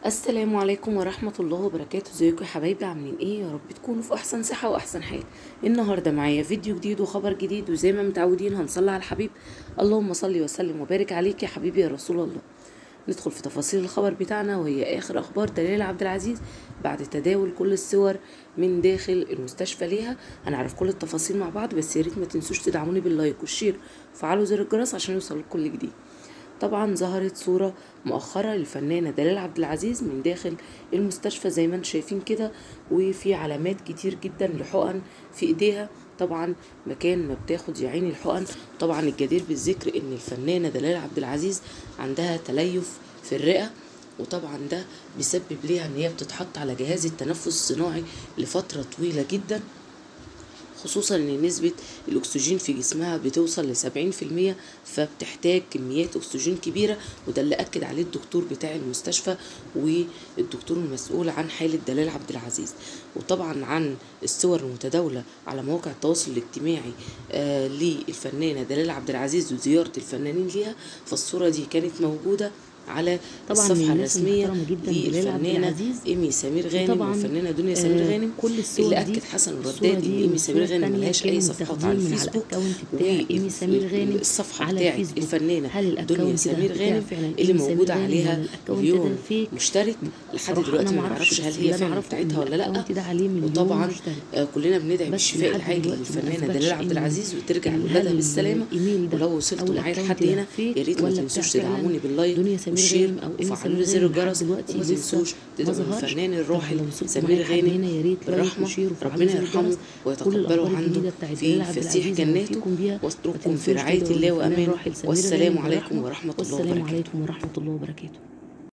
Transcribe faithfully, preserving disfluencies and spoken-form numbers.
السلام عليكم ورحمة الله وبركاته. ازيكم يا حبايبي؟ عاملين ايه؟ يا رب تكونوا في احسن صحة واحسن حال. النهاردة معايا فيديو جديد وخبر جديد، وزي ما متعودين هنصلي على الحبيب. اللهم صل وسلم وبارك عليك يا حبيبي يا رسول الله. ندخل في تفاصيل الخبر بتاعنا، وهي اخر اخبار دلال عبد العزيز بعد تداول كل الصور من داخل المستشفى ليها. هنعرف كل التفاصيل مع بعض، بس يا ريت ما تنسوش تدعموني باللايك والشير وفعلوا زر الجرس عشان يوصلكم كل جديد. طبعا ظهرت صورة مؤخرة للفنانة دلال عبد العزيز من داخل المستشفى زي ما انتم شايفين كده، وفي علامات كتير جدا لحقن في ايديها، طبعا مكان ما بتاخد يا عيني الحقن. طبعا الجدير بالذكر ان الفنانة دلال عبد العزيز عندها تليف في الرئة، وطبعا ده بيسبب ليها ان هي بتتحط على جهاز التنفس الصناعي لفترة طويلة جدا، خصوصا ان نسبة الاكسجين في جسمها بتوصل لسبعين في المية، فبتحتاج كميات اكسجين كبيرة. وده اللي اكد عليه الدكتور بتاع المستشفى والدكتور المسؤول عن حالة دلال عبد العزيز. وطبعا عن الصور المتداولة على مواقع التواصل الاجتماعي آه للفنانة دلال عبد العزيز وزيارة الفنانين ليها، فالصورة دي كانت موجودة على الصفحة الرسمية للفنانة إيمي سمير غانم والفنانة دنيا سمير غانم، اللي أكد حسن الرداد إن إيمي سمير غانم ملهاش أي صفحات على الفيسبوك، والصفحة بتاعت الفنانة دنيا سمير غانم اللي موجودة عليها مليون مشترك لحد دلوقتي. ما نعرفش هل هي فعلا بتاعتها ولا لأ. وطبعا كلنا بندعي بالشفاء العاجل للفنانة دلال عبد العزيز وترجع لولادها بالسلامة. ولو وصلتوا معايا لحد هنا يا ريت ما تنسوش تدعموني باللايك والشير وفعلوا لي زر الجرس، وما تنسوش تدعموا الفنان الراحل سمير غانم بالرحمة، ربنا يرحمه ويتقبله عنده في فسيح جناته، واترككم في رعاية الله وأمانه، والسلام عليكم ورحمة الله وبركاته.